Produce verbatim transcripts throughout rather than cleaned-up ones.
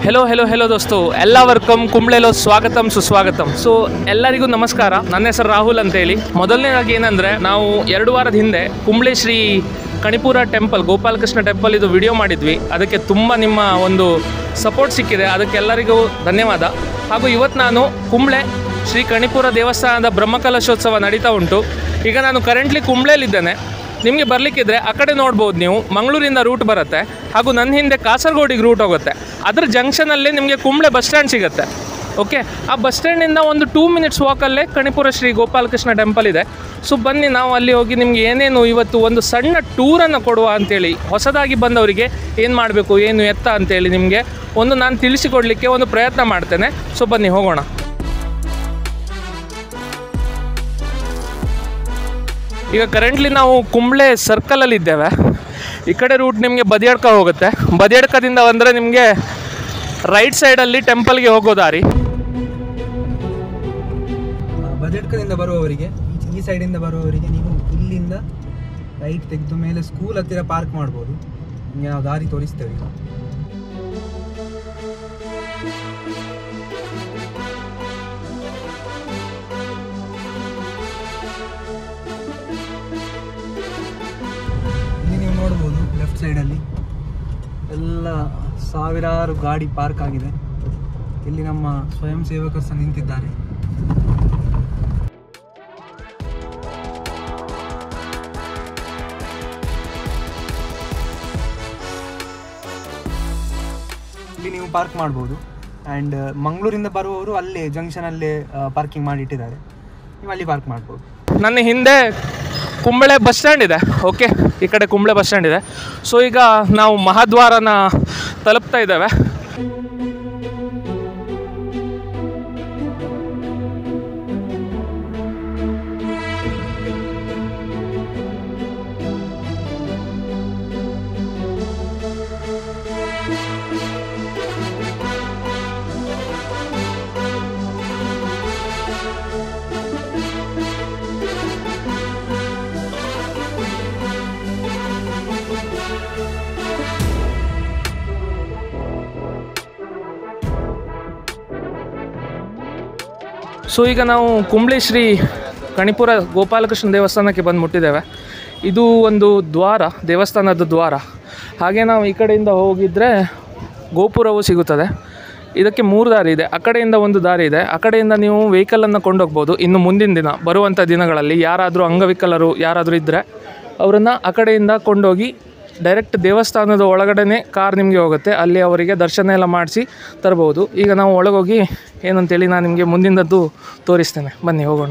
Hello hello hello ದೋಸ್ತು ಎಲ್ಲವರ್ಕಮ್ ಕುಂಬ್ಳೆಲೋ ಸ್ವಾಗತಂ ಸುಸ್ವಾಗತಂ. ಸೊ ಎಲ್ಲರಿಗೂ ನಮಸ್ಕಾರ. ನನ್ನ ಹೆಸರು ರಾಹುಲ್ ಅಂತೇಳಿ. ಮೊದಲನೇದಾಗಿ ಏನಂದರೆ, ನಾವು ಎರಡು ವಾರದ ಹಿಂದೆ ಕುಂಬ್ಳೆ ಶ್ರೀ ಕಣಿಪುರ ಟೆಂಪಲ್, ಗೋಪಾಲಕೃಷ್ಣ ಟೆಂಪಲ್ ಇದು ವಿಡಿಯೋ ಮಾಡಿದ್ವಿ. ಅದಕ್ಕೆ ತುಂಬ ನಿಮ್ಮ ಒಂದು ಸಪೋರ್ಟ್ ಸಿಕ್ಕಿದೆ, ಅದಕ್ಕೆಲ್ಲರಿಗೂ ಧನ್ಯವಾದ. ಹಾಗೂ ಇವತ್ತು ನಾನು ಕುಂಬ್ಳೆ ಶ್ರೀ ಕಣಿಪುರ ದೇವಸ್ಥಾನದ ಬ್ರಹ್ಮಕಲಶೋತ್ಸವ ನಡೀತಾ ಉಂಟು. ಈಗ ನಾನು ಕರೆಂಟ್ಲಿ ಕುಂಬ್ಳೆಯಲ್ಲಿದ್ದೇನೆ. ನಿಮಗೆ ಬರಲಿಕ್ಕಿದ್ರೆ ಆ ಕಡೆ ನೋಡ್ಬೋದು ನೀವು, ಮಂಗಳೂರಿಂದ ರೂಟ್ ಬರುತ್ತೆ. ಹಾಗೂ ನನ್ನ ಹಿಂದೆ ಕಾಸರಗೋಡಿಗೆ ರೂಟ್ ಹೋಗುತ್ತೆ. ಅದರ ಜಂಕ್ಷನಲ್ಲಿ ನಿಮಗೆ ಕುಂಬ್ಳೆ ಬಸ್ ಸ್ಟ್ಯಾಂಡ್ ಸಿಗುತ್ತೆ. ಓಕೆ, ಆ ಬಸ್ ಸ್ಟ್ಯಾಂಡಿಂದ ಒಂದು ಟೂ ಮಿನಿಟ್ಸ್ ವಾಕಲ್ಲೇ ಕಣಿಪುರ ಶ್ರೀ ಗೋಪಾಲಕೃಷ್ಣ ಟೆಂಪಲ್ ಇದೆ. ಸೊ ಬನ್ನಿ, ನಾವು ಅಲ್ಲಿ ಹೋಗಿ ನಿಮಗೆ ಏನೇನು ಇವತ್ತು ಒಂದು ಸಣ್ಣ ಟೂರನ್ನು ಕೊಡುವ ಅಂಥೇಳಿ, ಹೊಸದಾಗಿ ಬಂದವರಿಗೆ ಏನು ಮಾಡಬೇಕು ಏನು ಎತ್ತ ಅಂಥೇಳಿ ನಿಮಗೆ ಒಂದು ನಾನು ತಿಳಿಸಿಕೊಡಲಿಕ್ಕೆ ಒಂದು ಪ್ರಯತ್ನ ಮಾಡ್ತೇನೆ. ಸೊ ಬನ್ನಿ ಹೋಗೋಣ. ಈಗ ಕರೆಂಟ್ಲಿ ನಾವು ಕುಂಬ್ಳೆ ಸರ್ಕಲಲ್ಲಿ ಇದ್ದೇವೆ. ಈ ಕಡೆ ರೂಟ್ ನಿಮಗೆ ಬದಿಯಡ್ಕ ಹೋಗುತ್ತೆ. ಬದಿಯಡ್ಕದಿಂದ ಬಂದರೆ ನಿಮಗೆ ರೈಟ್ ಸೈಡಲ್ಲಿ ಟೆಂಪಲ್ಗೆ ಹೋಗೋ ದಾರಿ. ಬದಿಯಡ್ಕದಿಂದ ಬರುವವರಿಗೆ, ಈ ಸೈಡಿಂದ ಬರುವವರಿಗೆ ನೀವು ಇಲ್ಲಿಂದ ರೈಟ್ ತೆಗೆದು ಮೇಲೆ ಸ್ಕೂಲ್ ಹತ್ತಿರ ಪಾರ್ಕ್ ಮಾಡ್ಬೋದು. ನಿಮಗೆ ನಾವು ದಾರಿ ತೋರಿಸ್ತೇವೆ. ಈಗ ನೋಡ್ಬೋದು ಲೆಫ್ಟ್ ಸೈಡಲ್ಲಿ ಎಲ್ಲ ಸಾವಿರಾರು ಗಾಡಿ ಪಾರ್ಕ್ ಆಗಿದೆ. ಇಲ್ಲಿ ನಮ್ಮ ಸ್ವಯಂ ಸೇವಕರು ಸಹ ನಿಂತಿದ್ದಾರೆ. ಇಲ್ಲಿ ನೀವು ಪಾರ್ಕ್ ಮಾಡ್ಬೋದು. ಆ್ಯಂಡ್ ಮಂಗಳೂರಿಂದ ಬರುವವರು ಅಲ್ಲೇ ಜಂಕ್ಷನಲ್ಲೇ ಪಾರ್ಕಿಂಗ್ ಮಾಡಿ ಇಟ್ಟಿದ್ದಾರೆ, ನೀವು ಅಲ್ಲಿ ಪಾರ್ಕ್ ಮಾಡ್ಬೋದು. ನನ್ನ ಹಿಂದೆ ಕುಂಬ್ಳೆ ಬಸ್ ಸ್ಟ್ಯಾಂಡ್ ಇದೆ. ಓಕೆ, ಈ ಕಡೆ ಕುಂಬ್ಳೆ ಬಸ್ ಸ್ಟ್ಯಾಂಡ್ ಇದೆ. ಸೊ ಈಗ ನಾವು ಮಹಾದ್ವಾರನ ತಲುಪ್ತಾ ಇದ್ದೇವೆ. ಸೊ ಈಗ ನಾವು ಕುಂಬ್ಳೆ ಶ್ರೀ ಕಣಿಪುರ ಗೋಪಾಲಕೃಷ್ಣ ದೇವಸ್ಥಾನಕ್ಕೆ ಬಂದು ಮುಟ್ಟಿದ್ದೇವೆ. ಇದು ಒಂದು ದ್ವಾರ, ದೇವಸ್ಥಾನದ ದ್ವಾರ. ಹಾಗೆ ನಾವು ಈ ಕಡೆಯಿಂದ ಹೋಗಿದ್ದರೆ ಗೋಪುರವು ಸಿಗುತ್ತದೆ. ಇದಕ್ಕೆ ಮೂರು ದಾರಿ ಇದೆ. ಆ ಕಡೆಯಿಂದ ಒಂದು ದಾರಿ ಇದೆ. ಆ ಕಡೆಯಿಂದ ನೀವು ವೆಹಿಕಲನ್ನು ಕೊಂಡೋಗ್ಬೋದು. ಇನ್ನು ಮುಂದಿನ ದಿನ ಬರುವಂಥ ದಿನಗಳಲ್ಲಿ ಯಾರಾದರೂ ಅಂಗವಿಕಲರು ಯಾರಾದರೂ ಇದ್ದರೆ ಅವರನ್ನು ಆ ಕಡೆಯಿಂದ ಕೊಂಡೋಗಿ ಡೈರೆಕ್ಟ್ ದೇವಸ್ಥಾನದ ಒಳಗಡೆನೇ ಕಾರ್ ನಿಮಗೆ ಹೋಗುತ್ತೆ. ಅಲ್ಲಿ ಅವರಿಗೆ ದರ್ಶನ ಎಲ್ಲ ಮಾಡಿಸಿ ತರ್ಬೋದು. ಈಗ ನಾವು ಒಳಗೋಗಿ ಏನಂತೇಳಿ ನಾನು ನಿಮಗೆ ಮುಂದಿನದ್ದು ತೋರಿಸ್ತೇನೆ. ಬನ್ನಿ ಹೋಗೋಣ.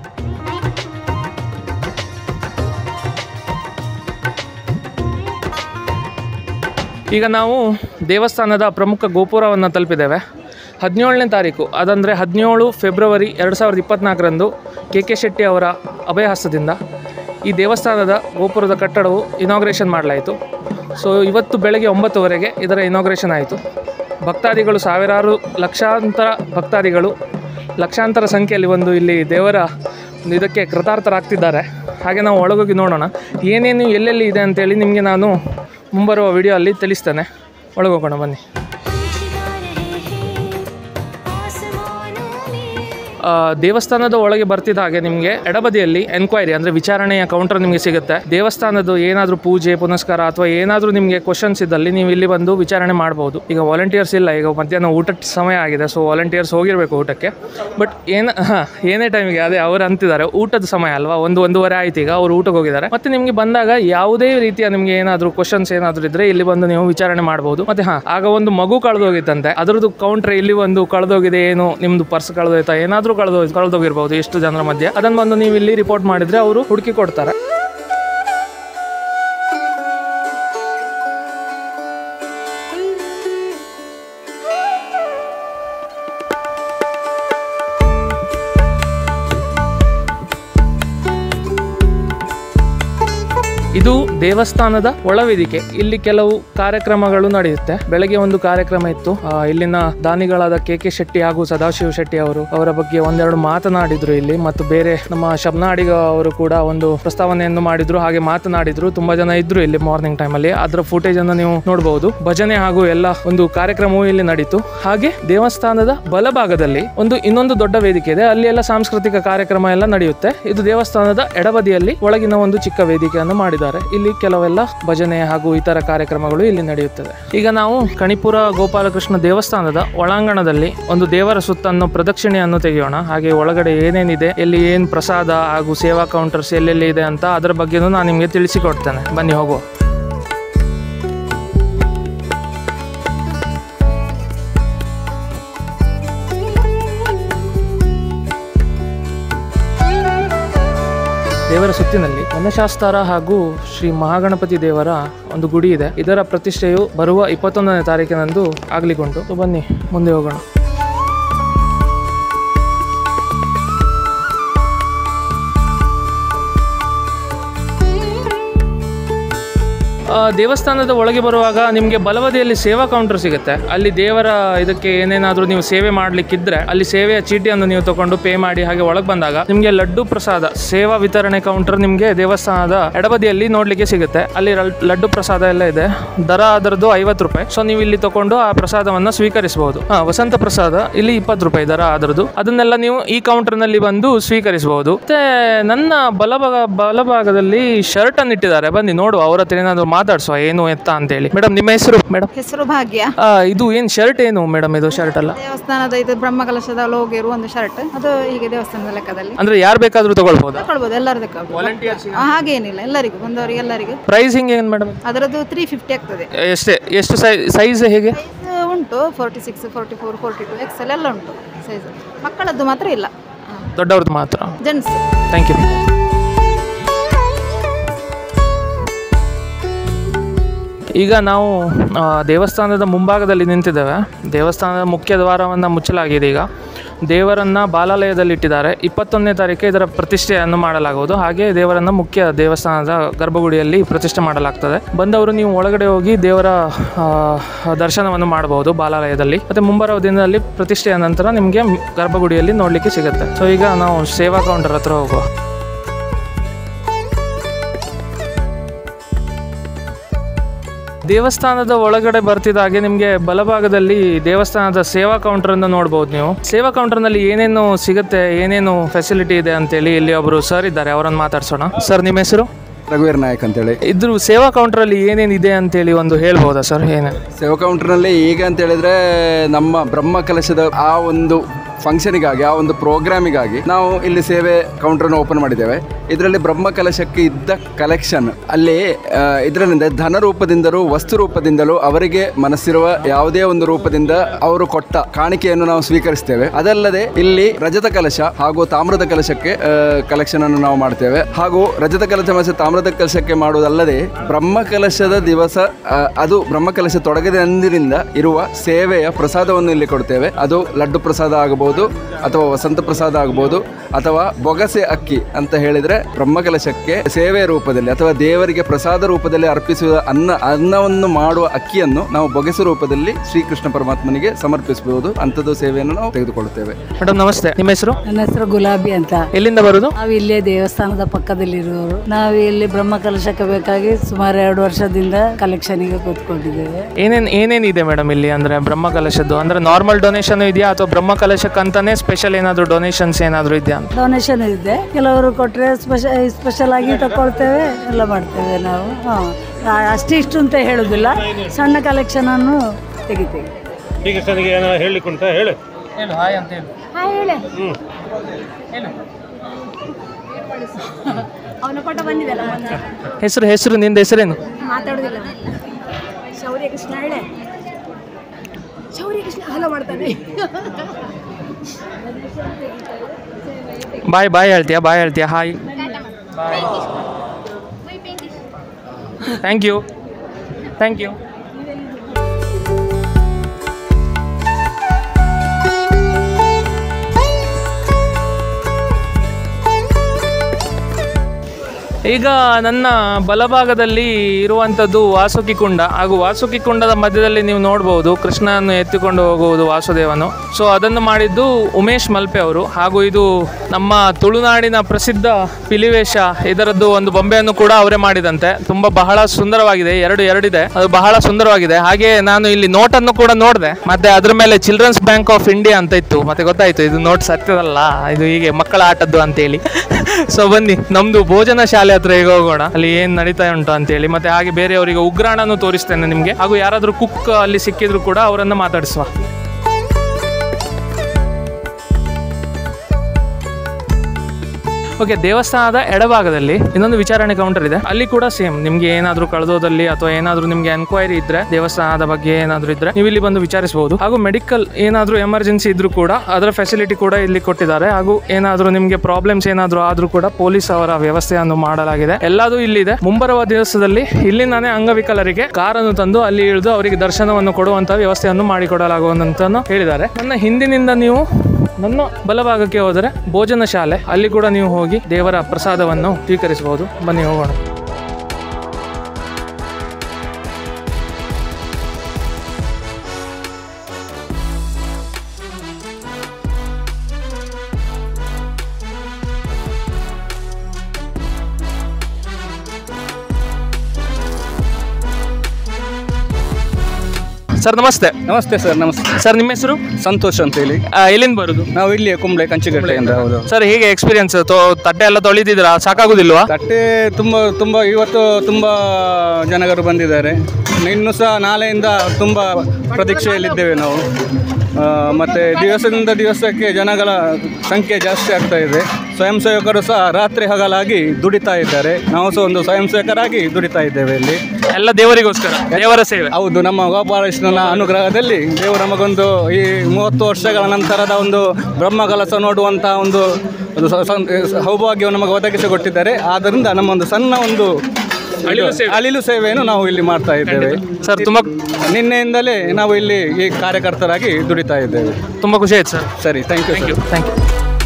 ಈಗ ನಾವು ದೇವಸ್ಥಾನದ ಪ್ರಮುಖ ಗೋಪುರವನ್ನು ತಲುಪಿದ್ದೇವೆ. ಹದಿನೇಳನೇ ತಾರೀಕು, ಅದಂದರೆ ಹದಿನೇಳು ಫೆಬ್ರವರಿ ಎರಡು ಸಾವಿರದ ಇಪ್ಪತ್ತ್ನಾಲ್ಕರಂದು ಕೆ ಕೆ ಶೆಟ್ಟಿ ಅವರ ಅಭಯಹಸ್ತದಿಂದ ಈ ದೇವಸ್ಥಾನದ ಗೋಪುರದ ಕಟ್ಟಡವು ಇನಾಗ್ರೇಷನ್ ಮಾಡಲಾಯಿತು. ಸೊ ಇವತ್ತು ಬೆಳಗ್ಗೆ ಒಂಬತ್ತುವರೆಗೆ ಇದರ ಇನಾಗ್ರೇಷನ್ ಆಯಿತು. ಭಕ್ತಾದಿಗಳು ಸಾವಿರಾರು ಲಕ್ಷಾಂತರ ಭಕ್ತಾದಿಗಳು ಲಕ್ಷಾಂತರ ಸಂಖ್ಯೆಯಲ್ಲಿ ಒಂದು ಇಲ್ಲಿ ದೇವರ ಇದಕ್ಕೆ ಕೃತಾರ್ಥರಾಗ್ತಿದ್ದಾರೆ. ಹಾಗೆ ನಾವು ಒಳಗೋಗಿ ನೋಡೋಣ ಏನೇನು ಎಲ್ಲೆಲ್ಲಿ ಇದೆ ಅಂತೇಳಿ ನಿಮಗೆ ನಾನು ಮುಂಬರುವ ವಿಡಿಯೋ ಅಲ್ಲಿ ತಿಳಿಸ್ತೇನೆ. ಒಳಗೋಗೋಣ ಬನ್ನಿ. ದೇವಸ್ಥಾನದ ಒಳಗೆ ಬರ್ತಿದ್ದ ಹಾಗೆ ನಿಮಗೆ ಎಡಬದಿಯಲ್ಲಿ ಎನ್ಕ್ವೈರಿ ಅಂದರೆ ವಿಚಾರಣೆಯ ಕೌಂಟರ್ ನಿಮಗೆ ಸಿಗುತ್ತೆ. ದೇವಸ್ಥಾನದ ಏನಾದರೂ ಪೂಜೆ ಪುನಸ್ಕಾರ ಅಥವಾ ಏನಾದರೂ ನಿಮಗೆ ಕ್ವಶನ್ಸ್ ಇದ್ದಲ್ಲಿ ನೀವು ಇಲ್ಲಿ ಬಂದು ವಿಚಾರಣೆ ಮಾಡ್ಬೋದು. ಈಗ ವಾಲಂಟಿಯರ್ಸ್ ಇಲ್ಲ, ಈಗ ಮಧ್ಯಾಹ್ನ ಊಟದ ಸಮಯ ಆಗಿದೆ. ಸೊ ವಾಲಂಟಿಯರ್ಸ್ ಹೋಗಿರಬೇಕು ಊಟಕ್ಕೆ. ಬಟ್ ಏನು ಹಾಂ ಏನೇ ಟೈಮಿಗೆ ಅದೇ ಅವರು ಅಂತಿದ್ದಾರೆ, ಊಟದ ಸಮಯ ಅಲ್ವಾ, ಒಂದು ಒಂದೂವರೆ ಆಯ್ತು, ಈಗ ಅವರು ಊಟಕ್ಕೆ ಹೋಗಿದ್ದಾರೆ. ಮತ್ತು ನಿಮಗೆ ಬಂದಾಗ ಯಾವುದೇ ರೀತಿಯ ನಿಮಗೆ ಏನಾದರೂ ಕ್ವಶನ್ಸ್ ಏನಾದರೂ ಇದ್ದರೆ ಇಲ್ಲಿ ಬಂದು ನೀವು ವಿಚಾರಣೆ ಮಾಡ್ಬೋದು. ಮತ್ತು ಹಾಂ ಆಗ ಒಂದು ಮಗು ಕಳೆದೋಗಿತ್ತಂತೆ, ಅದರದ್ದು ಕೌಂಟ್ರ್ ಇಲ್ಲಿ ಒಂದು ಕಳೆದೋಗಿದೆ, ಏನು ನಿಮ್ಮದು ಪರ್ಸ್ ಕಳೆದೋಯ್ತಾ ಏನಾದರೂ ಕಳೆದೋ ಕಳೆದೋಗಿರ್ಬೋದು ಎಷ್ಟು ಜನರ ಮಧ್ಯೆ, ಅದನ್ನು ಬಂದು ನೀವು ಇಲ್ಲಿ ರಿಪೋರ್ಟ್ ಮಾಡಿದರೆ ಅವರು ಹುಡುಕಿ ಕೊಡ್ತಾರೆ. ಇದು ದೇವಸ್ಥಾನದ ಒಳವೇದಿಕೆ. ಇಲ್ಲಿ ಕೆಲವು ಕಾರ್ಯಕ್ರಮಗಳು ನಡೆಯುತ್ತೆ. ಬೆಳಗ್ಗೆ ಒಂದು ಕಾರ್ಯಕ್ರಮ ಇತ್ತು. ಇಲ್ಲಿನ ದಾನಿಗಳಾದ ಕೆ ಕೆ ಶೆಟ್ಟಿ ಹಾಗೂ ಸದಾಶಿವ ಶೆಟ್ಟಿ ಅವರು ಅವರ ಬಗ್ಗೆ ಒಂದೆರಡು ಮಾತನಾಡಿದ್ರು ಇಲ್ಲಿ, ಮತ್ತು ಬೇರೆ ನಮ್ಮ ಶಬ್ನ ಅಡಿಗ ಅವರು ಕೂಡ ಒಂದು ಪ್ರಸ್ತಾವನೆಯನ್ನು ಮಾಡಿದ್ರು, ಹಾಗೆ ಮಾತನಾಡಿದ್ರು. ತುಂಬಾ ಜನ ಇದ್ರು ಇಲ್ಲಿ ಮಾರ್ನಿಂಗ್ ಟೈಮ್ ಅಲ್ಲಿ. ಅದರ ಫುಟೇಜ್ ಅನ್ನು ನೀವು ನೋಡಬಹುದು. ಭಜನೆ ಹಾಗೂ ಎಲ್ಲ ಒಂದು ಕಾರ್ಯಕ್ರಮವೂ ಇಲ್ಲಿ ನಡೀತು. ಹಾಗೆ ದೇವಸ್ಥಾನದ ಬಲಭಾಗದಲ್ಲಿ ಒಂದು ಇನ್ನೊಂದು ದೊಡ್ಡ ವೇದಿಕೆ ಇದೆ. ಅಲ್ಲಿ ಎಲ್ಲ ಸಾಂಸ್ಕೃತಿಕ ಕಾರ್ಯಕ್ರಮ ಎಲ್ಲ ನಡೆಯುತ್ತೆ. ಇದು ದೇವಸ್ಥಾನದ ಎಡಬದಿಯಲ್ಲಿ ಒಳಗಿನ ಒಂದು ಚಿಕ್ಕ ವೇದಿಕೆಯನ್ನು ಮಾಡಿದ್ದಾರೆ. ಇಲ್ಲಿ ಕೆಲವೆಲ್ಲ ಭಜನೆ ಹಾಗೂ ಇತರ ಕಾರ್ಯಕ್ರಮಗಳು ಇಲ್ಲಿ ನಡೆಯುತ್ತದೆ. ಈಗ ನಾವು ಕಣಿಪುರ ಗೋಪಾಲಕೃಷ್ಣ ದೇವಸ್ಥಾನದ ಒಳಾಂಗಣದಲ್ಲಿ ಒಂದು ದೇವರ ಸುತ್ತನ್ನು ಪ್ರದಕ್ಷಿಣೆಯನ್ನು ತೆಗೆಯೋಣ. ಹಾಗೆ ಒಳಗಡೆ ಏನೇನಿದೆ, ಎಲ್ಲಿ ಏನ್ ಪ್ರಸಾದ ಹಾಗೂ ಸೇವಾ ಕೌಂಟರ್ಸ್ ಎಲ್ಲೆಲ್ಲಿ ಇದೆ ಅಂತ ಅದರ ಬಗ್ಗೆನೂ ನಾನು ನಿಮಗೆ ತಿಳಿಸಿಕೊಡ್ತೇನೆ. ಬನ್ನಿ ಹೋಗುವ. ದೇವರ ಸುತ್ತಿನಲ್ಲಿ ವನಶಾಸ್ತಾರ ಹಾಗೂ ಶ್ರೀ ಮಹಾಗಣಪತಿ ದೇವರ ಒಂದು ಗುಡಿ ಇದೆ. ಇದರ ಪ್ರತಿಷ್ಠೆಯು ಬರುವ ಇಪ್ಪತ್ತೊಂದನೇ ತಾರೀಕಿನಂದು ಆಗ್ಲಿಗೊಂಡು. ಬನ್ನಿ ಮುಂದೆ ಹೋಗೋಣ. ದೇವಸ್ಥಾನದ ಒಳಗೆ ಬರುವಾಗ ನಿಮಗೆ ಬಲಬದಿಯಲ್ಲಿ ಸೇವಾ ಕೌಂಟರ್ ಸಿಗುತ್ತೆ. ಅಲ್ಲಿ ದೇವರ ಇದಕ್ಕೆ ಏನೇನಾದರೂ ನೀವು ಸೇವೆ ಮಾಡ್ಲಿಕ್ಕಿದ್ರೆ ಅಲ್ಲಿ ಸೇವೆಯ ಚೀಟಿಯನ್ನು ನೀವು ತಗೊಂಡು ಪೇ ಮಾಡಿ ಹಾಗೆ ಒಳಗೆ ಬಂದಾಗ ನಿಮಗೆ ಲಡ್ಡು ಪ್ರಸಾದ ಸೇವಾ ವಿತರಣೆ ಕೌಂಟರ್ ನಿಮಗೆ ದೇವಸ್ಥಾನದ ಎಡಬದಿಯಲ್ಲಿ ನೋಡ್ಲಿಕ್ಕೆ ಸಿಗುತ್ತೆ. ಅಲ್ಲಿ ಲಡ್ಡು ಪ್ರಸಾದ ಎಲ್ಲ ಇದೆ. ದರ ಅದರದ್ದು ಐವತ್ತು ರೂಪಾಯಿ. ಸೊ ನೀವು ಇಲ್ಲಿ ತಗೊಂಡು ಆ ಪ್ರಸಾದವನ್ನು ಸ್ವೀಕರಿಸಬಹುದು. ಹಾ, ವಸಂತ ಪ್ರಸಾದ ಇಲ್ಲಿ ಇಪ್ಪತ್ತು ರೂಪಾಯಿ ದರ ಅದರದ್ದು. ಅದನ್ನೆಲ್ಲ ನೀವು ಈ ಕೌಂಟರ್ ನಲ್ಲಿ ಬಂದು ಸ್ವೀಕರಿಸಬಹುದು. ಮತ್ತೆ ನನ್ನ ಬಲಭಾಗ ಬಲಭಾಗದಲ್ಲಿ ಶರ್ಟ್ ಅನ್ನು ಇಟ್ಟಿದ್ದಾರೆ. ಬನ್ನಿ ನೋಡುವ, ಅವರ ಹತ್ರ ಏನಾದ್ರು ಮಾತಾಡ್ಸುವ ಏನು ಎತ್ತ ಅಂತ ಹೇಳಿ. ಮೇಡಮ್, ನಿಮ್ಮ ಹೆಸರು? ಮೇಡಮ್ ಹೆಸರು ಭಾಗ್ಯ. ಇದು ಏನ್ ಶರ್ಟ್ ಏನು ಮೇಡಮ್? ಇದು ಶರ್ಟ್ ಅಲ್ಲ, ದೇವಸ್ಥಾನದ ಇದು ಬ್ರಹ್ಮಕಲಶದ ಲೋಗೋ ಇರುವ ಒಂದು ಶರ್ಟ್. ಅದು ಹೀಗೆ ದೇವಸ್ಥಾನದ ಲೆಕ್ಕದಲ್ಲಿ. ಅಂದ್ರೆ ಯಾರು ಬೇಕಾದ್ರೂ ತಗೊಳ್ಬಹುದು? ತಗೊಳ್ಬಹುದು, ಎಲ್ಲರೂ ತಗೊಳ್ಬಹುದು. ಹಾಗೇನಿಲ್ಲ, ಎಲ್ಲರಿಗೂ ಬಂದವರಿಗೆ ಎಲ್ಲರಿಗೂ. ಪ್ರೈಸ್ ಹಿಂಗೆ ಏನು ಮೇಡಮ್? ಅದರದ್ದು ತ್ರೀ ಫಿಫ್ಟಿ ಆಗ್ತದೆ. ಎಷ್ಟೇ ಎಷ್ಟು ಸೈಜ್ ಹೇಗೆ ಉಂಟು? Forty six forty four forty two XL ಎಲ್ಲ ಉಂಟು ಸೈಜ್. ಮಕ್ಕಳದ್ದು ಮಾತ್ರ ಇಲ್ಲ, ದೊಡ್ಡವ್ರದ್ದು ಮಾತ್ರ. ಜೆಂಟ್ಸ್. Thank you. ಈಗ ನಾವು ದೇವಸ್ಥಾನದ ಮುಂಭಾಗದಲ್ಲಿ ನಿಂತಿದ್ದೇವೆ. ದೇವಸ್ಥಾನದ ಮುಖ್ಯ ದ್ವಾರವನ್ನು ಮುಚ್ಚಲಾಗಿದೆ. ಈಗ ದೇವರನ್ನು ಬಾಲಾಲಯದಲ್ಲಿ ಇಟ್ಟಿದ್ದಾರೆ. ಇಪ್ಪತ್ತೊಂದನೇ ತಾರೀಕು ಇದರ ಪ್ರತಿಷ್ಠೆಯನ್ನು ಮಾಡಲಾಗುವುದು. ಹಾಗೆ ದೇವರನ್ನು ಮುಖ್ಯ ದೇವಸ್ಥಾನದ ಗರ್ಭಗುಡಿಯಲ್ಲಿ ಪ್ರತಿಷ್ಠೆ ಮಾಡಲಾಗ್ತದೆ. ಬಂದವರು ನೀವು ಒಳಗಡೆ ಹೋಗಿ ದೇವರ ದರ್ಶನವನ್ನು ಮಾಡಬಹುದು ಬಾಲಾಲಯದಲ್ಲಿ. ಮತ್ತು ಮುಂಬರುವ ದಿನದಲ್ಲಿ ಪ್ರತಿಷ್ಠೆಯ ನಂತರ ನಿಮಗೆ ಗರ್ಭಗುಡಿಯಲ್ಲಿ ನೋಡಲಿಕ್ಕೆ ಸಿಗುತ್ತೆ. ಸೊ ಈಗ ನಾವು ಸೇವಾ ಕೌಂಟರ್ ಹತ್ರ ಹೋಗುವ. ದೇವಸ್ಥಾನದ ಒಳಗಡೆ ಬರ್ತಿದ್ದಾಗೆ ನಿಮಗೆ ಬಲಭಾಗದಲ್ಲಿ ದೇವಸ್ಥಾನದ ಸೇವಾ ಕೌಂಟರ್ ಅನ್ನು ನೋಡಬಹುದು. ನೀವು ಸೇವಾ ಕೌಂಟರ್ ನಲ್ಲಿ ಏನೇನು ಸಿಗುತ್ತೆ, ಏನೇನು ಫೆಸಿಲಿಟಿ ಇದೆ ಅಂತೇಳಿ ಇಲ್ಲಿ ಒಬ್ರು ಸರ್ ಇದ್ದಾರೆ, ಅವರನ್ನು ಮಾತಾಡ್ಸೋಣ. ಸರ್, ನಿಮ್ಮ ಹೆಸರು? ರಘುವೀರ್ ನಾಯಕ್ ಅಂತೇಳಿ. ಇದ್ರ ಸೇವಾ ಕೌಂಟರ್ ಅಲ್ಲಿ ಏನೇನಿದೆ ಅಂತೇಳಿ ಒಂದು ಹೇಳ್ಬೋದಾ ಸರ್? ಏನೇ ಸೇವಾ ಕೌಂಟರ್ನಲ್ಲಿ ಈಗ ಅಂತ ಹೇಳಿದ್ರೆ ನಮ್ಮ ಬ್ರಹ್ಮ ಕಲಶದ ಆ ಒಂದು ಫಂಕ್ಷನಿಗಾಗಿ, ಆ ಒಂದು ಪ್ರೋಗ್ರಾಮಿಗಾಗಿ ನಾವು ಇಲ್ಲಿ ಸೇವೆ ಕೌಂಟರನ್ನು ಓಪನ್ ಮಾಡಿದ್ದೇವೆ. ಇದರಲ್ಲಿ ಬ್ರಹ್ಮ ಕಲಶಕ್ಕೆ ಇದ್ದ ಕಲೆಕ್ಷನ್ ಅಲ್ಲಿ ಇದರಿಂದ ಧನ ರೂಪದಿಂದಲೂ ವಸ್ತು ರೂಪದಿಂದಲೂ ಅವರಿಗೆ ಮನಸ್ಸಿರುವ ಯಾವುದೇ ಒಂದು ರೂಪದಿಂದ ಅವರು ಕೊಟ್ಟ ಕಾಣಿಕೆಯನ್ನು ನಾವು ಸ್ವೀಕರಿಸ್ತೇವೆ. ಅದಲ್ಲದೆ ಇಲ್ಲಿ ರಜತ ಕಲಶ ಹಾಗೂ ತಾಮ್ರದ ಕಲಶಕ್ಕೆ ಕಲೆಕ್ಷನ್ ಅನ್ನು ನಾವು ಮಾಡ್ತೇವೆ. ಹಾಗೂ ರಜತ ಕಲಶ ಮತ್ತು ತಾಮ್ರದ ಕಲಶಕ್ಕೆ ಮಾಡುವುದಲ್ಲದೆ ಬ್ರಹ್ಮ ಕಲಶದ ದಿವಸ ಅದು ಬ್ರಹ್ಮ ಕಲಶ ತೊಡಗದ ಅಂದಿನಿಂದ ಇರುವ ಸೇವೆಯ ಪ್ರಸಾದವನ್ನು ಇಲ್ಲಿ ಕೊಡ್ತೇವೆ. ಅದು ಲಡ್ಡು ಪ್ರಸಾದ ಆಗಬಹುದು, ಅಥವಾ ವಸಂತ ಪ್ರಸಾದ ಆಗಬಹುದು, ಅಥವಾ ಬೊಗಸೆ ಅಕ್ಕಿ ಅಂತ ಹೇಳಿದ್ರೆ ಬ್ರಹ್ಮಕಲಶಕ್ಕೆ ಸೇವೆ ರೂಪದಲ್ಲಿ ಅಥವಾ ದೇವರಿಗೆ ಪ್ರಸಾದ ರೂಪದಲ್ಲಿ ಅರ್ಪಿಸುವ ಅನ್ನ ಅನ್ನವನ್ನು ಮಾಡುವ ಅಕ್ಕಿಯನ್ನು ನಾವು ಬೊಗಸೆ ರೂಪದಲ್ಲಿ ಶ್ರೀಕೃಷ್ಣ ಪರಮಾತ್ಮನಿಗೆ ಸಮರ್ಪಿಸಬಹುದು. ಅಂಥದ್ದು ಸೇವೆಯನ್ನು ನಾವು ತೆಗೆದುಕೊಳ್ಳುತ್ತೇವೆ. ಮೇಡಮ್ ನಮಸ್ತೆ, ನಿಮ್ಮ ಹೆಸರು? ನನ್ನ ಹೆಸರು ಗುಲಾಬಿ ಅಂತ. ಎಲ್ಲಿಂದ ಬರುದು? ನಾವು ಇಲ್ಲೇ ದೇವಸ್ಥಾನದ ಪಕ್ಕದಲ್ಲಿರುವವರು. ನಾವು ಇಲ್ಲಿ ಬ್ರಹ್ಮಕಲಶಕ್ಕೆ ಬೇಕಾಗಿ ಸುಮಾರು ಎರಡು ವರ್ಷದಿಂದ ಕಲೆಕ್ಷನ್ಗೆ ಕೂತ್ಕೊಂಡಿದ್ದೇವೆ. ಏನೇನ್ ಏನೇನಿದೆ ಮೇಡಮ್ ಇಲ್ಲಿ? ಅಂದ್ರೆ ಬ್ರಹ್ಮಕಲಶದ್ದು ಅಂದ್ರೆ ನಾರ್ಮಲ್ ಡೊನೇಷನ್ ಇದೆಯಾ ಅಥವಾ ಬ್ರಹ್ಮಕಲಶಕ್ಕೆ ಅಂತಾನೆ ಸ್ಪೆಷಲ್ ಏನಾದ್ರು ಡೊನೇಷನ್ಸ್ ಏನಾದ್ರು ಇದೆಯಾ? ಡೊನೇಷನ್ ಇದೆ, ಕೆಲವರು ಕೊಟ್ಟರೆ ಸ್ಪೆಷಲ್ ಸ್ಪೆಷಲ್ ಆಗಿ ತಗೊಳ್ತೇವೆ, ಎಲ್ಲ ಮಾಡ್ತೇವೆ ನಾವು. ಹಾಂ, ಅಷ್ಟಿಷ್ಟು ಅಂತ ಹೇಳುದಿಲ್ಲ, ಸಣ್ಣ ಕಲೆಕ್ಷನ್ ಅನ್ನು ತೆಗಿತೇವೆ. ಈಗ ಸರಿಗೆ ಏನೋ ಹೇಳಲಿಕ್ಕುಂಟ? ಹೇಳು ಹೇಳು ಹಾಯ್ ಅಂತ ಹೇಳು. ಹಾಯ್ ಹೇಳಿ. ಹ್ಞೂ ಹೇಳು. ಅವನ ಕೊಟ್ಟ ಬಂದಿದ್ದಲ್ಲ. ಹೆಸರು ಹೆಸರು ನಿಂದ ಹೆಸರೇನು? ಮಾತಾಡೋದಿಲ್ಲ. ಶೌರ್ಯ ಕೃಷ್ಣ ಹೇಳೆ. ಶೌರ್ಯ ಕೃಷ್ಣ ಹಲೋ ಮಾಡ್ತಾನೆ. ಬಾಯ್ ಬಾಯ್ ಹೇಳ್ತೀಯಾ? ಬಾಯ್ ಹೇಳ್ತೀಯಾ? Hi bye. Thank you thank you. ಈಗ ನನ್ನ ಬಲಭಾಗದಲ್ಲಿ ಇರುವಂಥದ್ದು ವಾಸುಕಿ ಕುಂಡ ಹಾಗೂ ವಾಸುಕಿ ಕುಂಡದ ಮಧ್ಯದಲ್ಲಿ ನೀವು ನೋಡ್ಬೋದು ಕೃಷ್ಣನನ್ನು ಎತ್ತಿಕೊಂಡು ಹೋಗುವುದು ವಾಸುದೇವನು. ಸೊ ಅದನ್ನು ಮಾಡಿದ್ದು ಉಮೇಶ್ ಮಲ್ಪೆ ಅವರು. ಹಾಗೂ ಇದು ನಮ್ಮ ತುಳುನಾಡಿನ ಪ್ರಸಿದ್ಧ ಪಿಲಿವೇಷ ಇದರದ್ದು ಒಂದು ಬೊಂಬೆಯನ್ನು ಕೂಡ ಅವರೇ ಮಾಡಿದಂತೆ. ತುಂಬ ಬಹಳ ಸುಂದರವಾಗಿದೆ, ಎರಡು ಎರಡಿದೆ, ಅದು ಬಹಳ ಸುಂದರವಾಗಿದೆ. ಹಾಗೆ ನಾನು ಇಲ್ಲಿ ನೋಟನ್ನು ಕೂಡ ನೋಡಿದೆ, ಮತ್ತೆ ಅದ್ರ ಮೇಲೆ ಚಿಲ್ಡ್ರನ್ಸ್ ಬ್ಯಾಂಕ್ ಆಫ್ ಇಂಡಿಯಾ ಅಂತ ಇತ್ತು. ಮತ್ತೆ ಗೊತ್ತಾಯ್ತು ಇದು ನೋಟ್ ಸತ್ಯದಲ್ಲ, ಇದು ಹೀಗೆ ಮಕ್ಕಳ ಆಟದ್ದು ಅಂತೇಳಿ. ಸೊ ಬನ್ನಿ ನಮ್ದು ಭೋಜನ ಶಾಲೆ ಹತ್ರ ಈಗ ಹೋಗೋಣ, ಅಲ್ಲಿ ಏನ್ ನಡೀತಾ ಉಂಟು ಅಂತೇಳಿ. ಮತ್ತೆ ಹಾಗೆ ಬೇರೆಯವರಿಗೆ ಉಗ್ರಾಣನು ತೋರಿಸ್ತೇನೆ ನಿಮ್ಗೆ. ಹಾಗೂ ಯಾರಾದ್ರೂ ಕುಕ್ ಅಲ್ಲಿ ಸಿಕ್ಕಿದ್ರು ಕೂಡ ಅವರನ್ನ ಮಾತಾಡಿಸುವ. ಓಕೆ, ದೇವಸ್ಥಾನದ ಎಡಭಾಗದಲ್ಲಿ ಇನ್ನೊಂದು ವಿಚಾರಣೆ ಕೌಂಟರ್ ಇದೆ. ಅಲ್ಲಿ ಕೂಡ ಸೇಮ್ ನಿಮ್ಗೆ ಏನಾದರೂ ಕಳೆದೋದಲ್ಲಿ ಅಥವಾ ಏನಾದರೂ ನಿಮ್ಗೆ ಎನ್ಕ್ವೈರಿ ಇದ್ರೆ, ದೇವಸ್ಥಾನದ ಬಗ್ಗೆ ಏನಾದರೂ ಇದ್ರೆ ನೀವು ಇಲ್ಲಿ ಬಂದು ವಿಚಾರಿಸಬಹುದು. ಹಾಗೂ ಮೆಡಿಕಲ್ ಏನಾದರೂ ಎಮರ್ಜೆನ್ಸಿ ಇದ್ರೂ ಕೂಡ ಅದರ ಫೆಸಿಲಿಟಿ ಕೂಡ ಇಲ್ಲಿ ಕೊಟ್ಟಿದ್ದಾರೆ. ಹಾಗೂ ಏನಾದರೂ ನಿಮ್ಗೆ ಪ್ರಾಬ್ಲಮ್ಸ್ ಏನಾದರೂ ಆದ್ರೂ ಕೂಡ ಪೊಲೀಸ್ ಅವರ ವ್ಯವಸ್ಥೆಯನ್ನು ಮಾಡಲಾಗಿದೆ. ಎಲ್ಲದೂ ಇಲ್ಲಿದೆ. ಮುಂಬರುವ ದಿವಸದಲ್ಲಿ ಇಲ್ಲಿಂದಾನೇ ಅಂಗವಿಕಲರಿಗೆ ಕಾರನ್ನು ತಂದು ಅಲ್ಲಿ ಇಳಿದು ಅವರಿಗೆ ದರ್ಶನವನ್ನು ಕೊಡುವಂತಹ ವ್ಯವಸ್ಥೆಯನ್ನು ಮಾಡಿಕೊಡಲಾಗುವಂತ ಹೇಳಿದ್ದಾರೆ. ನನ್ನ ಹಿಂದಿನಿಂದ ನೀವು ನನ್ನ ಬಲಭಾಗಕ್ಕೆ ಹೋದರೆ ಭೋಜನ ಶಾಲೆ, ಅಲ್ಲಿ ಕೂಡ ನೀವು ಹೋಗಿ ದೇವರ ಪ್ರಸಾದವನ್ನು ಸ್ವೀಕರಿಸಬಹುದು. ಬನ್ನಿ ಹೋಗೋಣ. ಸರ್ ನಮಸ್ತೆ. ನಮಸ್ತೆ ಸರ್. ನಮಸ್ತೆ ಸರ್, ನಿಮ್ಮ ಹೆಸರು? ಸಂತೋಷ್ ಅಂತ ಹೇಳಿ. ಎಲ್ಲಿಂದ ಬರುದು? ನಾವು ಇಲ್ಲಿ ಕುಂಬ್ಳೆ ಕಂಚಿಗಟ್ಟೆಯಿಂದ. ಹೌದು ಸರ್, ಹೇಗೆ ಎಕ್ಸ್ಪೀರಿಯನ್ಸ್? ತಟ್ಟೆ ಎಲ್ಲ ತೊಳಿದಿದ್ದೀರಾ? ಸಾಕಾಗುದಿಲ್ವಾ? ತಟ್ಟೆ ತುಂಬ ತುಂಬ ಇವತ್ತು ತುಂಬ ಜನರು ಬಂದಿದ್ದಾರೆ. ಇನ್ನು ಸಹ ನಾಳೆಯಿಂದ ತುಂಬ ಪ್ರತೀಕ್ಷೆಯಲ್ಲಿದ್ದೇವೆ ನಾವು. ಮತ್ತು ದಿವಸದಿಂದ ದಿವಸಕ್ಕೆ ಜನಗಳ ಸಂಖ್ಯೆ ಜಾಸ್ತಿ ಆಗ್ತಾ ಇದೆ. ಸ್ವಯಂ ಸೇವಕರು ಸಹ ರಾತ್ರಿ ಹಗಲಾಗಿ ದುಡಿತಾ ಇದ್ದಾರೆ. ನಾವು ಸಹ ಒಂದು ಸ್ವಯಂ ಸೇವಕರಾಗಿ ದುಡಿತಾ ಇದ್ದೇವೆ ಇಲ್ಲಿ. ಎಲ್ಲ ದೇವರಿಗೋಸ್ಕರ, ದೇವರ ಸೇವೆ. ಹೌದು, ನಮ್ಮ ಗೋಪಾಲಕೃಷ್ಣನ ಅನುಗ್ರಹದಲ್ಲಿ ದೇವರು ನಮಗೊಂದು ಈ ಮೂವತ್ತು ವರ್ಷಗಳ ನಂತರದ ಒಂದು ಬ್ರಹ್ಮಕಲಶ ನೋಡುವಂಥ ಒಂದು ಸೌಭಾಗ್ಯವನ್ನು ನಮಗೆ ಒದಗಿಸಿಕೊಟ್ಟಿದ್ದಾರೆ. ಆದ್ದರಿಂದ ನಮ್ಮ ಒಂದು ಸಣ್ಣ ಒಂದು ಅಳಿಲು ಸೇವೆಯನ್ನು ನಾವು ಇಲ್ಲಿ ಮಾಡ್ತಾ ಇದ್ದೇವೆ ಸರ್. ತುಂಬ ನಿನ್ನೆಯಿಂದಲೇ ನಾವು ಇಲ್ಲಿ ಈ ಕಾರ್ಯಕರ್ತರಾಗಿ ದುಡಿತಾ ಇದ್ದೇವೆ. ತುಂಬ ಖುಷಿ ಆಯ್ತು ಸರ್. ಸರಿ, thank you thank you thank you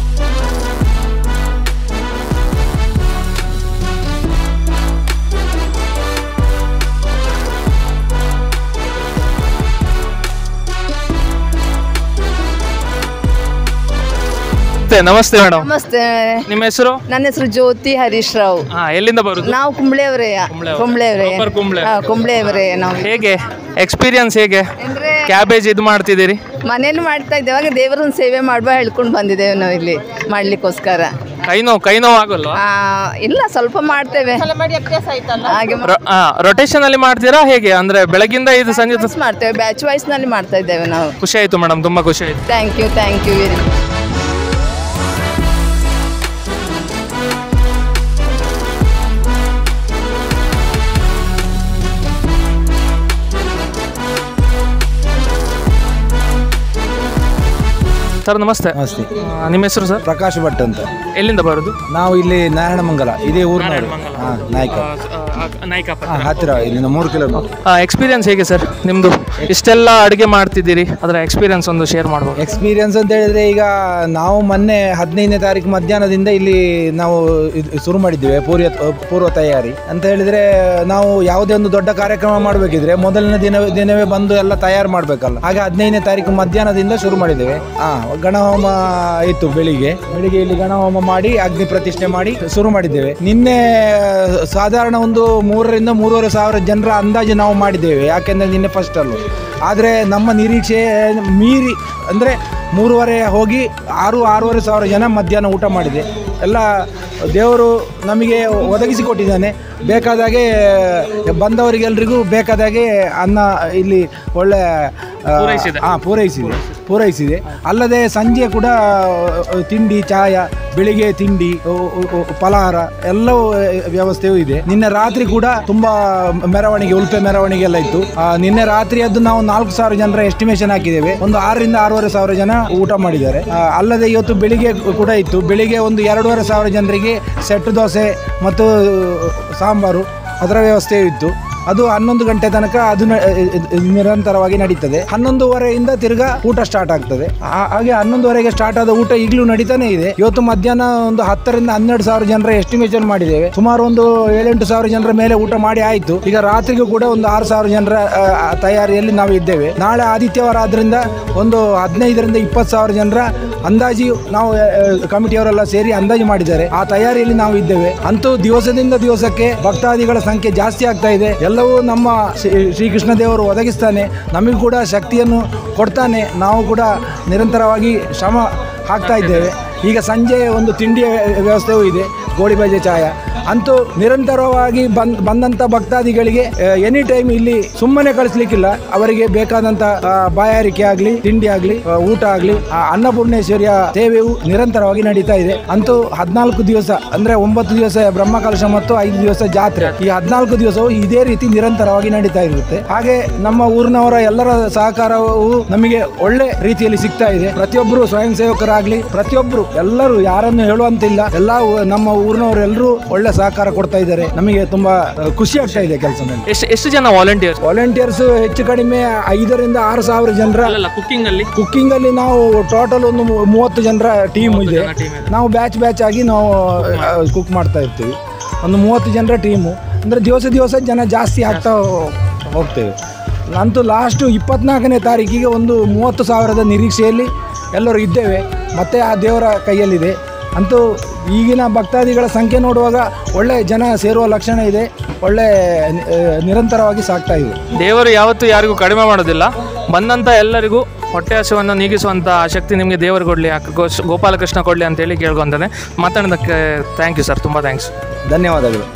ನಮಸ್ತೆ ಮೇಡಮ್. ನಮಸ್ತೆ. ನಿಮ್ಮ ಹೆಸರು? ನನ್ನ ಹೆಸರು ಜ್ಯೋತಿ ಹರೀಶ್ ರಾವ್. ಹಾ, ಎಲ್ಲಿಂದ ಬರುದು? ನಾವು ಕುಂಬ್ಳೆಯವರೇ. ಕುಂಬ್ಳೆಯವರೇ ಕುಂಬ್ಳೆಯವರೇ ನಾವು. ಹೇಗೆ ಎಕ್ಸ್ಪೀರಿಯನ್ಸ್ ಹೇಗೆ? ಕ್ಯಾಬೇಜ್ ಇದು ಮಾಡ್ತಿದ್ದೀರಿ? ಮನೇಲಿ ಮಾಡ್ತಾ ಇದ್ದೇವೆ. ದೇವರನ್ನ ಸೇವೆ ಮಾಡುವ ಹೇಳ್ಕೊಂಡು ಬಂದಿದ್ದೇವೆ ನಾವು ಇಲ್ಲಿ ಮಾಡ್ಲಿಕ್ಕೋಸ್ಕರ. ಕೈ ನೋವು ಕೈ ನೋವು ಆಗಲ್ವಾ? ಇಲ್ಲ, ಸ್ವಲ್ಪ ಮಾಡ್ತೇವೆ ಹಾಗೆ. ರೊಟೇಷನ್ ಅಲ್ಲಿ ಮಾಡ್ತೀರಾ ಹೇಗೆ? ಅಂದ್ರೆ ಬೆಳಗಿಂದ ಇದು ಸಂಜೆ ಮಾಡ್ತೇವೆ, ಬ್ಯಾಚ್ ವೈಸ್ ನಲ್ಲಿ ಮಾಡ್ತಾ ಇದ್ದೇವೆ ನಾವು. ಖುಷಿ ಆಯ್ತು ಮೇಡಮ್, ತುಂಬಾ ಖುಷಿ ಆಯ್ತು. Thank you thank you very much. Sir ನಮಸ್ತೆ. ನಮಸ್ತೆ. ನಿಮ್ಮ ಹೆಸರು ಸರ್? ಪ್ರಕಾಶ್ ಭಟ್ ಅಂತ. ಎಲ್ಲಿಂದ ಬರೋದು? ನಾವು ಇಲ್ಲಿ ನಾರಾಯಣಮಂಗಲ, ಇದೇ ಊರಿನವರು. ನಾಯ್ಕ ನಾಯ್ಕ ಹತ್ತಿರ, ಇಲ್ಲಿಂದ ಮೂರು ಕಿಲೋಮೀಟರ್. ಎಕ್ಸ್ಪೀರಿಯನ್ಸ್ ಹೇಗೆ ಸರ್ ನಿಮ್ಮದು? ಇಷ್ಟೆಲ್ಲ ಅಡುಗೆ ಮಾಡ್ತಿದ್ದೀರಿ, ಅದರ ಎಕ್ಸ್ಪೀರಿಯನ್ಸ್ ಒಂದು ಶೇರ್ ಮಾಡ್ಬೋದು? ಎಕ್ಸ್ಪೀರಿಯನ್ಸ್ ಅಂತ ಹೇಳಿದ್ರೆ, ಈಗ ನಾವು ಮೊನ್ನೆ ಹದಿನೈದನೇ ತಾರೀಕು ಮಧ್ಯಾಹ್ನದಿಂದ ಇಲ್ಲಿ ನಾವು ಶುರು ಮಾಡಿದ್ದೇವೆ ಪೂರ್ವ ಪೂರ್ವ ತಯಾರಿ ಅಂತ ಹೇಳಿದ್ರೆ. ನಾವು ಯಾವುದೇ ಒಂದು ದೊಡ್ಡ ಕಾರ್ಯಕ್ರಮ ಮಾಡಬೇಕಿದ್ರೆ ಮೊದಲನೇ ದಿನ ದಿನವೇ ಬಂದು ಎಲ್ಲ ತಯಾರು ಮಾಡಬೇಕಲ್ಲ. ಹಾಗೆ ಹದಿನೈದನೇ ತಾರೀಕು ಮಧ್ಯಾಹ್ನದಿಂದ ಶುರು ಮಾಡಿದ್ದೇವೆ. ಹಾ, ಗಣಹೋಮ ಇತ್ತು ಬೆಳಿಗ್ಗೆ. ಬೆಳಿಗ್ಗೆ ಇಲ್ಲಿ ಗಣಹೋಮ ಮಾಡಿ ಅಗ್ನಿ ಪ್ರತಿಷ್ಠೆ ಮಾಡಿ ಶುರು ಮಾಡಿದ್ದೇವೆ. ನಿನ್ನೆ ಸಾಧಾರಣ ಒಂದು ಮೂರರಿಂದ ಮೂರುವರೆ ಸಾವಿರ ಜನರ ಅಂದಾಜು ನಾವು ಮಾಡಿದ್ದೇವೆ. ಯಾಕೆಂದರೆ ನಿನ್ನೆ ಫಸ್ಟ್ ಅಲ್ಲೂ. ಆದರೆ ನಮ್ಮ ನಿರೀಕ್ಷೆ ಮೀರಿ ಅಂದರೆ ಮೂರುವರೆ ಹೋಗಿ ಆರು ಆರೂವರೆ ಸಾವಿರ ಜನ ಮಧ್ಯಾಹ್ನ ಊಟ ಮಾಡಿದೆ. ಎಲ್ಲ ದೇವರು ನಮಗೆ ಒದಗಿಸಿಕೊಟ್ಟಿದ್ದಾನೆ. ಬೇಕಾದಾಗೆ ಬಂದವರಿಗೆಲ್ರಿಗೂ ಬೇಕಾದಾಗೆ ಅನ್ನ ಇಲ್ಲಿ ಒಳ್ಳೆ ಹಾಂ ಪೂರೈಸಿದೆ ಪೂರೈಸಿದೆ ಅಲ್ಲದೆ ಸಂಜೆ ಕೂಡ ತಿಂಡಿ, ಚಾಯ, ಬೆಳಿಗ್ಗೆ ತಿಂಡಿ, ಫಲಹಾರ ಎಲ್ಲವೂ ವ್ಯವಸ್ಥೆಯೂ ಇದೆ. ನಿನ್ನೆ ರಾತ್ರಿ ಕೂಡ ತುಂಬ ಮೆರವಣಿಗೆ, ಉಲ್ಪೆ ಮೆರವಣಿಗೆ ಎಲ್ಲ ಇತ್ತು. ನಿನ್ನೆ ರಾತ್ರಿಯದ್ದು ನಾವು ನಾಲ್ಕು ಸಾವಿರ ಜನರ ಎಸ್ಟಿಮೇಷನ್ ಹಾಕಿದ್ದೇವೆ. ಒಂದು ಆರರಿಂದ ಆರೂವರೆ ಸಾವಿರ ಜನ ಊಟ ಮಾಡಿದ್ದಾರೆ. ಅಲ್ಲದೆ ಇವತ್ತು ಬೆಳಿಗ್ಗೆ ಕೂಡ ಇತ್ತು. ಬೆಳಿಗ್ಗೆ ಒಂದು ಎರಡೂವರೆ ಸಾವಿರ ಜನರಿಗೆ ಸೆಟ್ ದೋಸೆ ಮತ್ತು ಸಾಂಬಾರು ಅದರ ವ್ಯವಸ್ಥೆಯೂ ಇತ್ತು. ಅದು ಹನ್ನೊಂದು ಗಂಟೆ ತನಕ ಅದು ನ- ನಿರಂತರವಾಗಿ ನಡೀತದೆ. ಹನ್ನೊಂದುವರೆಯಿಂದ ತಿರ್ಗಾ ಊಟ ಸ್ಟಾರ್ಟ್ ಆಗ್ತದೆ. ಆ- ಹಾಗೆ ಹನ್ನೊಂದುವರೆಗೆ ಸ್ಟಾರ್ಟ್ ಆದ ಊಟ ಈಗಲೂ ನಡೀತಾನೆ ಇದೆ. ಇವತ್ತು ಮಧ್ಯಾಹ್ನ ಒಂದು ಹತ್ತರಿಂದ ಹನ್ನೆರಡು ಸಾವಿರ ಜನರ ಎಸ್ಟಿಮೇಷನ್ ಮಾಡಿದ್ದೇವೆ. ಸುಮಾರು ಒಂದು ಏಳೆಂಟು ಸಾವಿರ ಜನರ ಮೇಲೆ ಊಟ ಮಾಡಿ ಆಯ್ತು. ಈಗ ರಾತ್ರಿಗೂ ಕೂಡ ಒಂದು ಆರು ಸಾವಿರ ಜನರ ಆ, ತಯಾರಿಯಲ್ಲಿ ನಾವು ಇದ್ದೇವೆ. ನಾಳೆ ಆದಿತ್ಯವಾರ ಆದ್ರಿಂದ ಒಂದು ಹದಿನೈದರಿಂದ ಇಪ್ಪತ್ತು ಸಾವಿರ ಜನರ ಅಂದಾಜು ನಾವು ಕಮಿಟಿಯವರೆಲ್ಲ ಸೇರಿ ಅಂದಾಜು ಮಾಡಿದ್ದಾರೆ. ಆ ತಯಾರಿಯಲ್ಲಿ ನಾವು ಇದ್ದೇವೆ. ಅಂತೂ ದಿವಸದಿಂದ ದಿವಸಕ್ಕೆ ಭಕ್ತಾದಿಗಳ ಸಂಖ್ಯೆ ಜಾಸ್ತಿ ಆಗ್ತಾ ಇದೆ. ಎಲ್ಲವೂ ನಮ್ಮ ಶ್ರೀ- ಶ್ರೀಕೃಷ್ಣ ದೇವರು ಒದಗಿಸ್ತಾನೆ, ನಮಗೂ ಕೂಡ ಶಕ್ತಿಯನ್ನು ಕೊಡ್ತಾನೆ. ನಾವು ಕೂಡ ನಿರಂತರವಾಗಿ ಶ್ರಮ ಹಾಕ್ತಾ ಇದ್ದೇವೆ. ಈಗ ಸಂಜೆ ಒಂದು ತಿಂಡಿಯ ವ್ಯವಸ್ಥೆಯೂ ಇದೆ, ಗೋಳಿ ಬಜೆ ಚಾಯ. ಅಂತೂ ನಿರಂತರವಾಗಿ ಬಂದ್ ಬಂದಂಥ ಭಕ್ತಾದಿಗಳಿಗೆ ಎನಿ ಟೈಮ್ ಇಲ್ಲಿ ಸುಮ್ಮನೆ ಕಳಿಸ್ಲಿಕ್ಕಿಲ್ಲ. ಅವರಿಗೆ ಬೇಕಾದಂಥ ಆ, ಬಾಯಾರಿಕೆ ಆಗಲಿ, ತಿಂಡಿ ಆಗಲಿ, ಊಟ ಆಗಲಿ, ಅನ್ನಪೂರ್ಣೇಶ್ವರಿಯ ಸೇವೆಯು ನಿರಂತರವಾಗಿ ನಡೀತಾ ಇದೆ. ಅಂತೂ ಹದಿನಾಲ್ಕು ದಿವಸ ಅಂದ್ರೆ ಒಂಬತ್ತು ದಿವಸ ಬ್ರಹ್ಮಕಲಶ ಮತ್ತು ಐದು ದಿವಸ ಜಾತ್ರೆ. ಈ ಹದಿನಾಲ್ಕು ದಿವಸವು ಇದೇ ರೀತಿ ನಿರಂತರವಾಗಿ ನಡೀತಾ ಇರುತ್ತೆ. ಹಾಗೆ ನಮ್ಮ ಊರಿನವರ ಎಲ್ಲರ ಸಹಕಾರವು ನಮಗೆ ಒಳ್ಳೆ ರೀತಿಯಲ್ಲಿ ಸಿಗ್ತಾ ಇದೆ. ಪ್ರತಿಯೊಬ್ಬರು ಸ್ವಯಂ ಸೇವಕರಾಗ್ಲಿ, ಪ್ರತಿಯೊಬ್ಬರು ಎಲ್ಲರೂ ಯಾರನ್ನು ಹೇಳುವಂತಿಲ್ಲ, ಎಲ್ಲ ನಮ್ಮ ಊರಿನವರು ಎಲ್ಲರೂ ಒಳ್ಳೆ ಸಹಕಾರ ಕೊಡ್ತಾ ಇದ್ದಾರೆ. ನಮಗೆ ತುಂಬಾ ಆ, ಖುಷಿ ಆಗ್ತಾ ಇದೆ ಕೆಲಸ ಮೇಲೆ. ಎಷ್ಟು ಎಷ್ಟು ಜನ ವಾಲಂಟಿಯರ್ಸ್? ವಾಲಂಟಿಯರ್ಸ್ ಹೆಚ್ಚು ಕಡಿಮೆ ಐದರಿಂದ ಆರು ಸಾವಿರ ಜನರ ಅಲ್ಲ ಕುಕ್ಕಿಂಗ್ ಅಲ್ಲಿ ಕುಕ್ಕಿಂಗ್ ಅಲ್ಲಿ ನಾವು ಟೋಟಲ್ ಒಂದು ಮೂ- ಮೂವತ್ತು ಜನರ ಟೀಮ್ ಇದೆ. ನಾವು ಬ್ಯಾಚ್ ಬ್ಯಾಚ್ ಆಗಿ ನಾವು ಕುಕ್ ಮಾಡ್ತಾ ಇರ್ತೀವಿ. ಒಂದು ಮೂವತ್ತು ಜನರ ಟೀಮು ಅಂದ್ರೆ ದಿವಸ ದಿವಸ ಜನ ಜಾಸ್ತಿ ಆಗ್ತಾ ಹೋಗ್ತೇವೆ. ಅಂತೂ ಲಾಸ್ಟು ಇಪ್ಪತ್ನಾಲ್ಕನೇ ತಾರೀಕಿಗೆ ಒಂದು ಮೂವತ್ತು ಸಾವಿರದ ನಿರೀಕ್ಷೆಯಲ್ಲಿ ಎಲ್ಲರೂ ಇದ್ದೇವೆ. ಮತ್ತೆ ಆ ದೇವರ ಕೈಯಲ್ಲಿದೆ. ಅಂತೂ ಈಗಿನ ಭಕ್ತಾದಿಗಳ ಸಂಖ್ಯೆ ನೋಡುವಾಗ ಒಳ್ಳೆ ಜನ ಸೇರುವ ಲಕ್ಷಣ ಇದೆ. ಒಳ್ಳೆ ಆ, ನಿರಂತರವಾಗಿ ಸಾಗ್ತಾ ಇದೆ. ದೇವರು ಯಾವತ್ತೂ ಯಾರಿಗೂ ಕಡಿಮೆ ಮಾಡೋದಿಲ್ಲ. ಬಂದಂಥ ಎಲ್ಲರಿಗೂ ಹೊಟ್ಟೆ ಹಸುವನ್ನು ನೀಗಿಸುವಂಥ ಶಕ್ತಿ ನಿಮಗೆ ದೇವರು ಕೊಡಲಿ, ಗೋಪಾಲಕೃಷ್ಣ ಕೊಡಲಿ ಅಂತೇಳಿ ಕೇಳ್ಕೊತಾನೆ. ಮಾತಾಡೋದಕ್ಕೆ ಥ್ಯಾಂಕ್ ಯು ಸರ್, ತುಂಬ ಥ್ಯಾಂಕ್ಸ್. ಧನ್ಯವಾದಗಳು.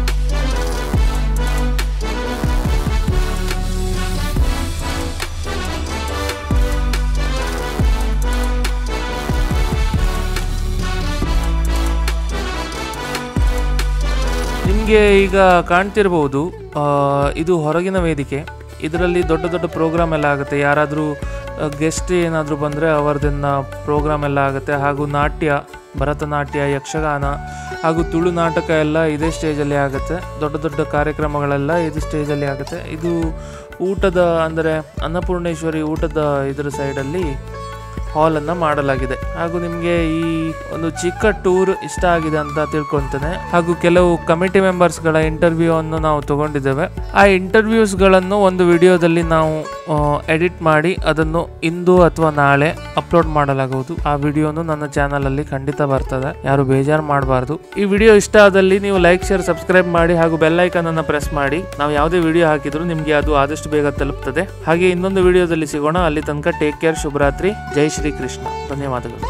ನಿಮಗೆ ಈಗ ಕಾಣ್ತಿರ್ಬೋದು, ಆ, ಇದು ಹೊರಗಿನ ವೇದಿಕೆ. ಇದರಲ್ಲಿ ದೊಡ್ಡ ದೊಡ್ಡ ಪ್ರೋಗ್ರಾಮ್ ಎಲ್ಲ ಆಗುತ್ತೆ. ಯಾರಾದರೂ ಗೆಸ್ಟ್ ಏನಾದರೂ ಬಂದರೆ ಅವರದನ್ನು ಪ್ರೋಗ್ರಾಮ್ ಎಲ್ಲ ಆಗುತ್ತೆ. ಹಾಗೂ ನಾಟ್ಯ, ಭರತನಾಟ್ಯ, ಯಕ್ಷಗಾನ ಹಾಗೂ ತುಳು ನಾಟಕ ಎಲ್ಲ ಇದೇ ಸ್ಟೇಜಲ್ಲಿ ಆಗುತ್ತೆ. ದೊಡ್ಡ ದೊಡ್ಡ ಕಾರ್ಯಕ್ರಮಗಳೆಲ್ಲ ಇದು ಸ್ಟೇಜಲ್ಲಿ ಆಗುತ್ತೆ. ಇದು ಊಟದ ಅಂದರೆ ಅನ್ನಪೂರ್ಣೇಶ್ವರಿ ಊಟದ ಇದರ ಸೈಡಲ್ಲಿ ಹಾಲನ್ನು ಮಾಡಲಾಗಿದೆ. ಹಾಗೂ ನಿಮಗೆ ಈ ಒಂದು ಚಿಕ್ಕ ಟೂರ್ ಇಷ್ಟ ಆಗಿದೆ ಅಂತ ತಿಳ್ಕೊತೇನೆ. ಹಾಗೂ ಕೆಲವು ಕಮಿಟಿ ಮೆಂಬರ್ಸ್ಗಳ ಇಂಟರ್ವ್ಯೂ ಅನ್ನು ನಾವು ತಗೊಂಡಿದ್ದೇವೆ. ಆ ಇಂಟರ್ವ್ಯೂಸ್ಗಳನ್ನು ಒಂದು ವಿಡಿಯೋದಲ್ಲಿ ನಾವು ಎಡಿಟ್ ಮಾಡಿ ಅದನ್ನು ಇಂದು ಅಥವಾ ನಾಳೆ ಅಪ್ಲೋಡ್ ಮಾಡಲಾಗುವುದು. ಆ ವಿಡಿಯೋನು ನನ್ನ ಚಾನಲಲ್ಲಿ ಖಂಡಿತ ಬರ್ತದೆ, ಯಾರು ಬೇಜಾರು ಮಾಡಬಾರ್ದು. ಈ ವಿಡಿಯೋ ಇಷ್ಟ ಆದಲ್ಲಿ ನೀವು ಲೈಕ್, ಶೇರ್, ಸಬ್ಸ್ಕ್ರೈಬ್ ಮಾಡಿ ಹಾಗೂ ಬೆಲ್ ಐಕಾನ್ ಅನ್ನು ಪ್ರೆಸ್ ಮಾಡಿ. ನಾವು ಯಾವುದೇ ವಿಡಿಯೋ ಹಾಕಿದ್ರು ನಿಮಗೆ ಅದು ಆದಷ್ಟು ಬೇಗ ತಲುಪ್ತದೆ. ಹಾಗೆ ಇನ್ನೊಂದು ವಿಡಿಯೋದಲ್ಲಿ ಸಿಗೋಣ. ಅಲ್ಲಿ ತನಕ ಟೇಕ್ ಕೇರ್, ಶುಭರಾತ್ರಿ, ಜೈ ಶ್ರೀ ಕೃಷ್ಣ. ಧನ್ಯವಾದಗಳು.